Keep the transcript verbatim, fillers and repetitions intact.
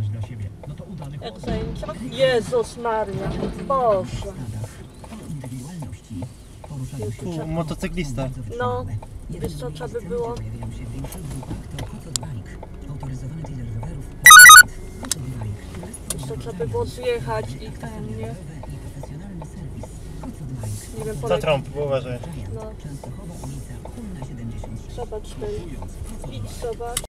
Jak zajęcia? Jezus Maria, Boże. Tu motocyklista. No, wiesz co trzeba by było? Wiesz co trzeba by było zjechać i ten, nie? Nie wiem, Za polecieć. trąb, uważaj. No. Zobacz ty. Idź, zobacz.